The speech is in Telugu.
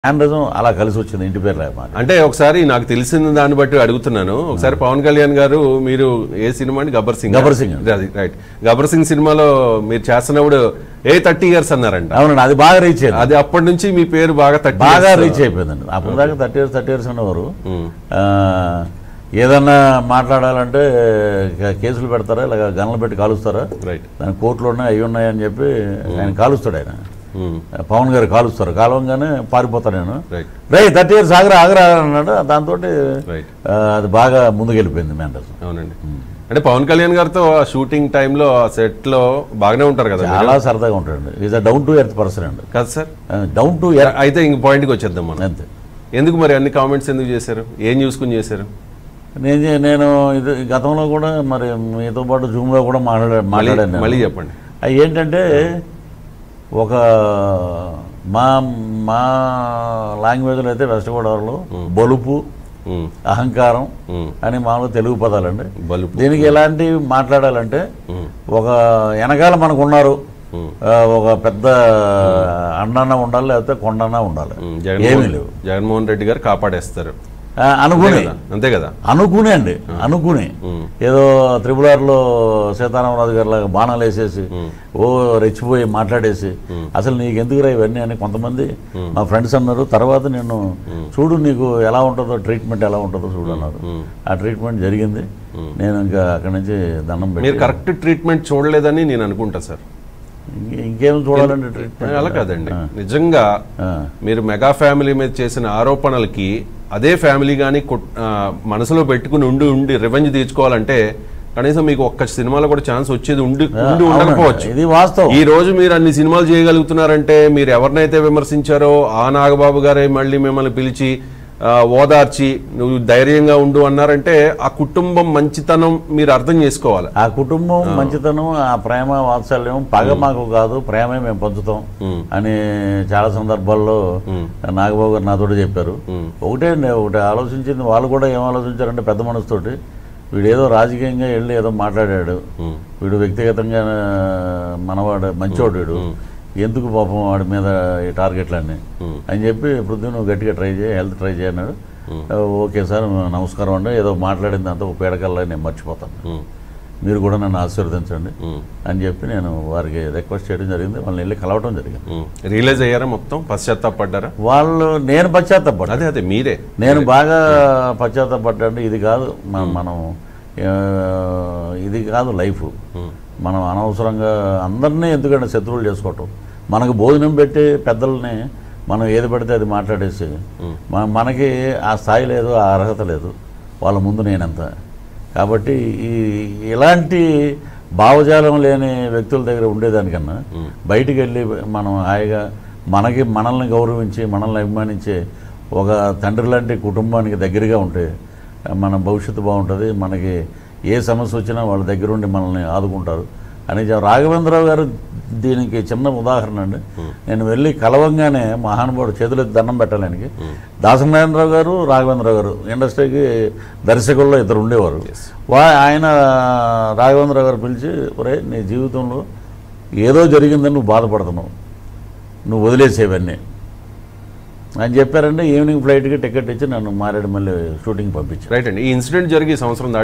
మేనరిజం అలా కలిసి వచ్చింది ఇంటి పేరు రాయమాట. అంటే ఒకసారి నాకు తెలిసిన దాన్ని బట్టి అడుగుతున్నాను. ఒకసారి పవన్ కళ్యాణ్ గారు మీరు ఏ సినిమా అండి? గబ్బర్ సింగ్. రైట్. గబ్బర్ సింగ్ సినిమాలో మీరు చేస్తున్నప్పుడు 30 years అన్నారంట. అవునండి, అది బాగా రీచ్ అయింది. అది అప్పటి నుంచి మీ పేరు బాగా రీచ్ అయిపోయిందండి. అప్పుడు దాకా 30 years ఉన్నవారు ఏదన్నా మాట్లాడాలంటే కేసులు పెడతారా, ఇలా గన్లు పెట్టి కాలుస్తారా, దాని కోర్టులో ఉన్నాయి అవి ఉన్నాయని చెప్పి ఆయన కాలుస్తాడు. ఆయన పవన్ గారు కాలుస్తారు, కాలవంగానే పారిపోతాను నేను. 30 years ఆగరా అన్నాడు. దాంతో అది బాగా ముందుకెళ్ళిపోయింది మేనరిజం. అవునండి. అంటే పవన్ కళ్యాణ్ గారితో షూటింగ్ టైంలో సెట్ లో బాగానే ఉంటారు కదా, చాలా సరదాగా ఉంటాడు. Is a down to earth person అండి. కదా సార్, డౌన్ టు ఎర్త్. అయితే ఇంక పాయింట్కి వచ్చేద్దాం మనం. అంతే. ఎందుకు మరి అన్ని కామెంట్స్ ఎందుకు చేశారు? ఏం చూసుకుని చేశారు? నేను ఇది గతంలో కూడా మరి మీతో పాటు జూమ్లో కూడా మాట్లాడాను. మళ్ళీ చెప్పండి. అవి ఏంటంటే ఒక మా లాంగ్వేజ్లో అయితే వెస్ట్ గోదావరిలో బలుపు, అహంకారం అని మామూలు తెలుగు పదాలండి. దీనికి ఎలాంటివి మాట్లాడాలంటే ఒక వెనకాల మనకు ఉన్నారు, ఒక పెద్ద అన్న ఉండాలి, లేకపోతే కొండన్న ఉండాలి, ఏమీ లేవు. జగన్మోహన్ రెడ్డి గారు కాపాడేస్తారు అనుకుని, అంతే కదా, అనుకుని ఏదో RRRలో సీతారామరాజు గారి లాగా బాణాలు వేసేసి రెచ్చిపోయి మాట్లాడేసి అసలు నీకు ఎందుకురా ఇవన్నీ అని కొంతమంది మా ఫ్రెండ్స్ అన్నారు. తర్వాత నేను చూడు నీకు ఎలా ఉంటుందో, ట్రీట్మెంట్ ఎలా ఉంటుందో చూడు అన్నారు. ఆ ట్రీట్మెంట్ జరిగింది. నేను ఇంకా అక్కడి నుంచి దండం పెట్టి. మీరు కరెక్ట్ ట్రీట్మెంట్ చూడలేదని నేను అనుకుంటా సార్. ఇంకేం చూడాలండి ట్రీట్మెంట్? అలా కాదండి, నిజంగా మీరు మెగా ఫ్యామిలీ మీద చేసిన ఆరోపణలకి అదే ఫ్యామిలీ కానీ మనసులో పెట్టుకుని ఉండి రివెంజ్ తీర్చుకోవాలంటే కనీసం మీకు ఒక్క సినిమాలో కూడా ఛాన్స్ వచ్చేది ఉండకపోవచ్చు. ఇది వాస్తవం. ఈ రోజు మీరు అన్ని సినిమాలు చేయగలుగుతున్నారంటే మీరు ఎవరినైతే విమర్శించారో ఆ నాగబాబు గారే మళ్ళీ మిమ్మల్ని పిలిచి ఓదార్చి నువ్వు ధైర్యంగా ఉండు అన్నారంటే ఆ కుటుంబం మంచితనం మీరు అర్థం చేసుకోవాలి. ఆ కుటుంబం మంచితనం, ఆ ప్రేమ వాత్సల్యం పగ మాకు కాదు, ప్రేమే మేము పంచుతాం అని చాలా సందర్భాల్లో నాగబాబు గారు నాతో చెప్పారు. ఒకటే ఆలోచించింది, వాళ్ళు కూడా ఏం ఆలోచించారంటే పెద్ద మనసుతోటి వీడు ఏదో రాజకీయంగా వెళ్ళి ఏదో మాట్లాడాడు, వీడు వ్యక్తిగతంగా మనవాడు మంచివాడు, వీడు ఎందుకు పాపం వాడి మీద ఈ టార్గెట్లన్నీ అని చెప్పి పృథ్వీ నువ్వు గట్టిగా ట్రై చేయి, హెల్త్ ట్రై చేయన్నాడు. ఓకే సార్ నమస్కారం అండి, ఏదో మాట్లాడింది అంతా ఒక పేడకల్లా నేను మర్చిపోతాను, మీరు కూడా నన్ను ఆశీర్వదించండి అని చెప్పి నేను వారికి రిక్వెస్ట్ చేయడం జరిగింది. వాళ్ళని వెళ్ళి కలవటం జరిగింది. రియలైజ్ అయ్యారా మొత్తం? పశ్చాత్తాపడ్డారా వాళ్ళు? నేను పశ్చాత్తాపడ్డా. అదే మీరే. నేను బాగా పశ్చాత్తాపడ్డాను. ఇది కాదు మనం ఇది కాదు లైఫ్. మనం అనవసరంగా అందరినీ ఎందుకంటే శత్రువులు చేసుకోవటం, మనకు భోజనం పెట్టి పెద్దల్ని మనం ఏది పడితే అది మాట్లాడేసి మనకి ఆ స్థాయి లేదు, ఆ అర్హత లేదు వాళ్ళ ముందు నేనంత. కాబట్టి ఇలాంటి భావజాలం లేని వ్యక్తుల దగ్గర ఉండేదానికన్నా బయటికి వెళ్ళి మనం హాయిగా మనల్ని గౌరవించి మనల్ని అభిమానించే ఒక తండ్రి లాంటి కుటుంబానికి దగ్గరగా ఉంటే మన భవిష్యత్తు బాగుంటుంది. మనకి ఏ సమస్య వచ్చినా వాళ్ళ దగ్గరుండి మనల్ని ఆదుకుంటారు అని రాఘవేంద్రరావు గారు దీనికి చిన్న ఉదాహరణ అండి. నేను వెళ్ళి కలవంగానే మహానుభావుడు చేతులెత్తి దండం పెట్టడానికి దాసనారాయణరావు గారు, రాఘవేంద్రరావు గారు ఇండస్ట్రీకి దర్శకుల్లో ఇద్దరు ఉండేవారు. ఆయన రాఘవేంద్రరావు గారు పిలిచి, ఒరే నీ జీవితంలో ఏదో జరిగిందని నువ్వు బాధపడుతున్నావు, నువ్వు వదిలేసేవన్నీ అని చెప్పారంటే ఈవినింగ్ ఫ్లైట్కి టికెట్ ఇచ్చి నన్ను మారేడుమల్లి షూటింగ్ పంపించారు. రైట్ అండి. ఈ ఇన్సిడెంట్ జరిగి సంవత్సరం